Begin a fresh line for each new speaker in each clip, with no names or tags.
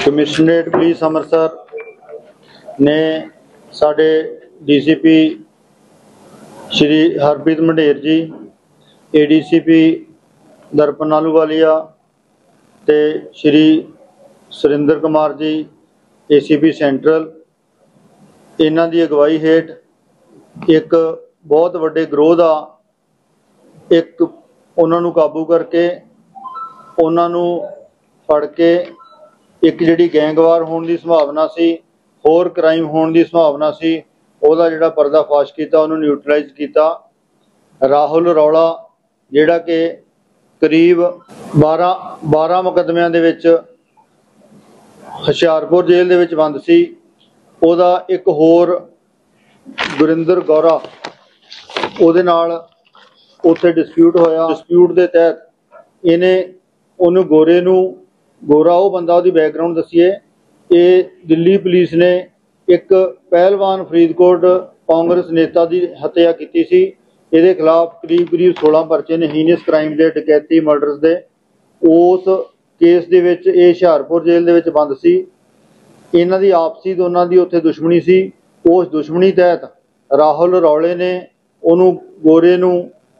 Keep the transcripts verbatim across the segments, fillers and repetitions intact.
Commissionerate police Amritsar ने साढ़े D C P Shri Harpreet Mander ji, A D C P Darpan Ahluwalia ते Shri Surinder Kumar ji, A C P central, इन्हां दी अगवाई हेठ एक बहुत वड्डे गिरोह दा एक उन्हां नूं काबू करके उन्हां नूं फड़ के एक जिहड़ी गैंगवार होने की संभावना सी, होर क्राइम होने की संभावना सी, उहदा जिहड़ा पर्दाफाश किया, उन्होंने न्यूट्रलाइज किया। राहुल रौला जिहड़ा कि करीब बारह बारह मुकदमियां दे विच हुशियारपुर जेल दे विच बंद सी, उहदा एक होर गुरिंदर गौरा उहदे नाल उत्थे डिस्प्यूट होया। डिस्प्यूट के तहत इन्हें उन्होंने गोरे नूं गोरा वो बंदा उसकी बैकग्राउंड दसीए, ये दिल्ली पुलिस ने एक पहलवान फरीदकोट कांग्रेस नेता की हत्या की सी। ये खिलाफ करीब करीब सोलह परचे ने हीनियस क्राइम के, डकैती मर्डरस के। उस केस दे विच ये हुशियारपुर जेल दे विच बंद सी। इन्हां दी आपसी दोनों की उत्थे दुश्मनी सी। उस दुश्मनी तहत राहुल रौले ने उन्हों गोरे नूं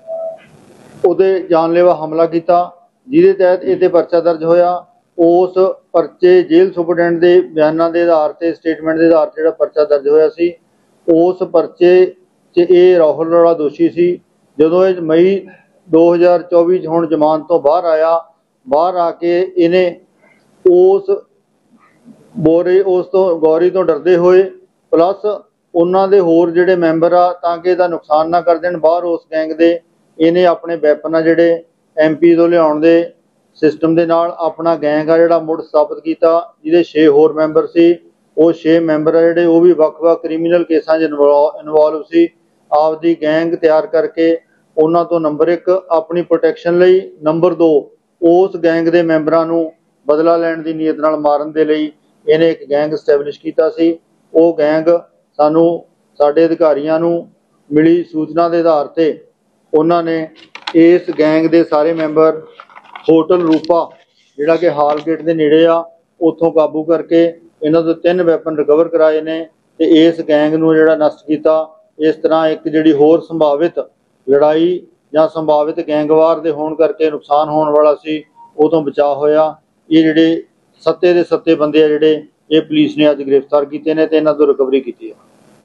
उहदे जानलेवा हमला किया, जिहदे तहत इहते परचा दर्ज होया। उस परचे जेल सुपरडेंट के बयानों के आधार से, स्टेटमेंट के आधार से जो परचा दर्ज होया सी, उस परचे च ये राहुल रौला दोषी सी। जदों ये मई दो हज़ार चौबी हुण जमानत तो बाहर आया, बाहर आके इन्हें उस बोरे उस तो गौरी तो डरते हुए प्लस उन्होंने दे होर जिहड़े मैंबर आ तां कि इहदा नुकसान ना कर देण बाहर उस गैंग दे, इन्हें अपने वैपन जिहड़े एम पी तो लियाउण दे सिस्टम के नाल अपना गैंग आ जिहड़ा मुड़ स्थापित किया, जिहदे छे होर मैंबर सी। वो छे मैंबर जिहड़े वो भी वख-वख क्रिमीनल केसां च इनवॉल्व सी। आपदी गैंग तैयार करके उन्हां तो नंबर एक अपनी प्रोटैक्शन लई, नंबर दो उस गैंग के मैंबरां नूं बदला लैण दी नीयत नाल मारन दे लई इन्हें एक गैंग स्टैबलिश कीता सी। वो गैंग सानू साडे अधिकारियां नूं मिली सूचना के आधार से उन्होंने इस गैंग के सारे मैंबर होटल रूपा जिहड़ा कि हाल गेट के नेड़े आ उत्थों काबू करके इन्हां तो तीन वैपन रिकवर कराए ने ते इस गैंग नूं जिहड़ा नष्ट किया। इस तरह एक जिहड़ी होर संभावित लड़ाई या संभावित गैंगवार दे होण करके नुकसान होने वाला सी, उह तों बचाव होया। ये जिहड़े सत्ते दे सत्ते बंदे आ जिहड़े ये पुलिस ने अज गिरफ्तार कीते ने ते इन्हां तों रिकवरी कीती है।